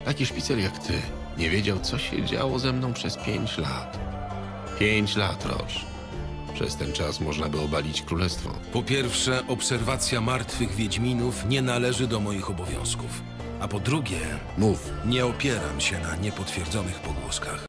Taki szpicer jak ty nie wiedział, co się działo ze mną przez 5 lat. 5 lat, Roż. Przez ten czas można by obalić królestwo. Po pierwsze, obserwacja martwych wiedźminów nie należy do moich obowiązków. A po drugie, Mów. nie opieram się na niepotwierdzonych pogłoskach.